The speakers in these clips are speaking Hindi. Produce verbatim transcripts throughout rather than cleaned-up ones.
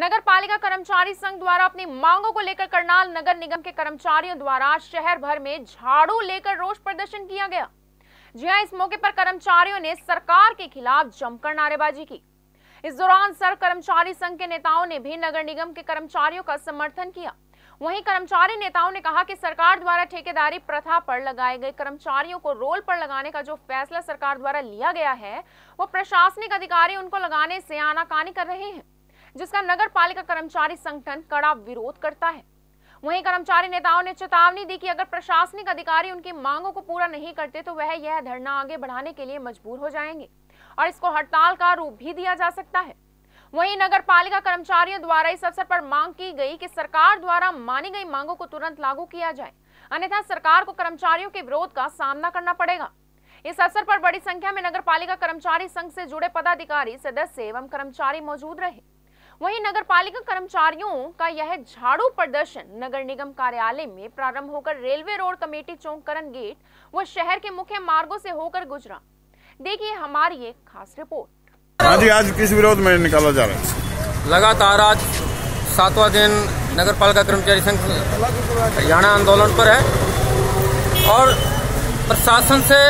नगर पालिका कर्मचारी संघ द्वारा अपनी मांगों को लेकर करनाल नगर निगम के कर्मचारियों द्वारा शहर भर में झाड़ू लेकर रोष प्रदर्शन किया गया। जी हां, इस मौके पर कर्मचारियों ने सरकार के खिलाफ जमकर नारेबाजी की। इस दौरान सर्व कर्मचारी संघ के नेताओं ने भी नगर निगम के कर्मचारियों का समर्थन किया। वहीं कर्मचारी नेताओं ने कहा कि सरकार द्वारा ठेकेदारी प्रथा पर लगाए गए कर्मचारियों को रोल पर लगाने का जो फैसला सरकार द्वारा लिया गया है, वो प्रशासनिक अधिकारी उनको लगाने से आनाकानी कर रहे हैं, जिसका नगर पालिका कर्मचारी संगठन कड़ा विरोध करता है। वहीं कर्मचारी नेताओं ने चेतावनी दी कि अगर प्रशासनिक अधिकारी उनकी मांगों को पूरा नहीं करते तो वह यह धरना आगे बढ़ाने के लिए मजबूर हो जाएंगे और इसको हड़ताल का रूप भी दिया जा सकता है। वहीं नगर पालिका कर्मचारियों द्वारा इस अवसर पर मांग की गई कि सरकार द्वारा मानी गई मांगों को तुरंत लागू किया जाए, अन्यथा सरकार को कर्मचारियों के विरोध का सामना करना पड़ेगा। इस अवसर पर बड़ी संख्या में नगर पालिका कर्मचारी संघ से जुड़े पदाधिकारी, सदस्य एवं कर्मचारी मौजूद रहे। वहीं नगर पालिका कर्मचारियों का यह झाड़ू प्रदर्शन नगर निगम कार्यालय में प्रारंभ होकर railway road, committee chowk, Karan gate व शहर के मुख्य मार्गों से होकर गुजरा। देखिए हमारी एक खास रिपोर्ट। हाँ जी, आज किस विरोध में निकाला जा रहा है? लगातार आज सातवां दिन नगर पालिका कर्मचारी संघ हरियाणा आंदोलन पर है और प्रशासन से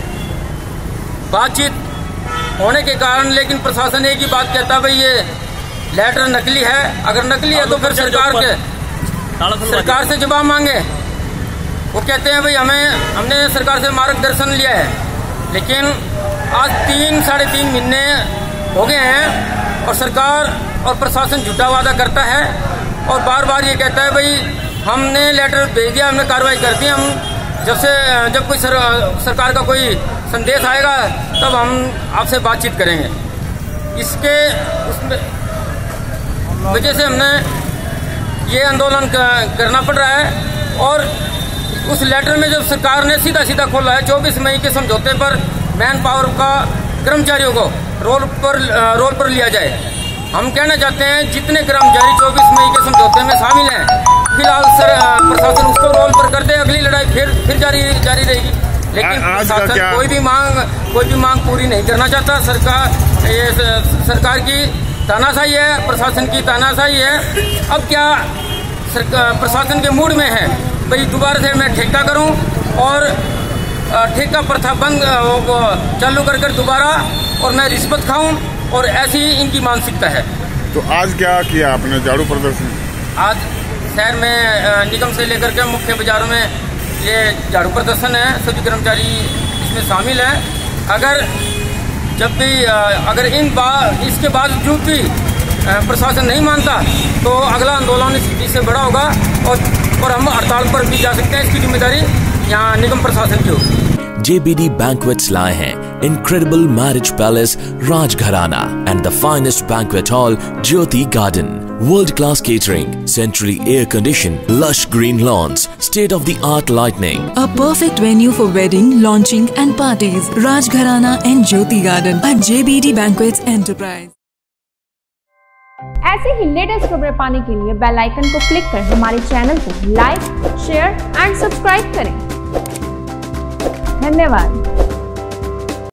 बातचीत होने के कारण, लेकिन प्रशासन एक ही बात कहता है, भाई ये लेटर नकली है। अगर नकली है तो फिर सरकार के सरकार से जवाब मांगे। वो कहते हैं भाई हमें हमने सरकार से मार्गदर्शन लिया है, लेकिन आज तीन साढ़े तीन महीने हो गए हैं और सरकार और प्रशासन झूठा वादा करता है और बार बार ये कहता है भाई हमने लेटर भेज दिया, हमने कार्रवाई कर दी, हम जब से जब कोई सर, सरकार का कोई संदेश आएगा तब हम आपसे बातचीत करेंगे। इसके उसमें वजह से हमने ये आंदोलन करना पड़ रहा है। और उस लेटर में जब सरकार ने सीधा सीधा खोला है चौबीस मई के समझौते पर मैन पावर का कर्मचारियों को रोल पर रोल पर लिया जाए। हम कहना चाहते हैं जितने कर्मचारी चौबीस मई के समझौते में शामिल हैं, फिलहाल सर प्रशासन उसको रोल पर कर दे, अगली लड़ाई फिर फिर जारी जारी रहेगी। लेकिन प्रशासन कोई भी मांग कोई भी मांग पूरी नहीं करना चाहता। सरकार ये सरकार की तानाशाही है, प्रशासन की तानाशाही है। अब क्या प्रशासन के मूड में है भाई दोबारा से मैं ठेका करूं और ठेका प्रथा बंद चालू कर कर दोबारा और मैं रिश्वत खाऊं, और ऐसी इनकी मानसिकता है। तो आज क्या किया आपने झाड़ू प्रदर्शन? आज शहर में निगम से लेकर के मुख्य बाजारों में ये झाड़ू प्रदर्शन है। सभी कर्मचारी इसमें शामिल हैं। अगर जब भी अगर इन बा, इसके बावजूद भी प्रशासन नहीं मानता तो अगला आंदोलन इससे बड़ा होगा और, और हम हड़ताल पर भी जा सकते हैं। इसकी जिम्मेदारी यहाँ निगम प्रशासन की होगी। J B D Banquets लाए हैं incredible marriage palace Rajgharana and the finest banquet hall Jyoti Garden. World-class catering, centrally air-conditioned, lush green lawns, state-of-the-art lighting. A perfect venue for wedding, launching and parties. Rajgharana and Jyoti Garden at J B D Banquets Enterprise. ऐसे ही लेटेस्ट खबरें पाने के लिए बेल आइकन को क्लिक कर हमारे चैनल को लाइक, शेयर एंड सब्सक्राइब करें। धन्यवाद।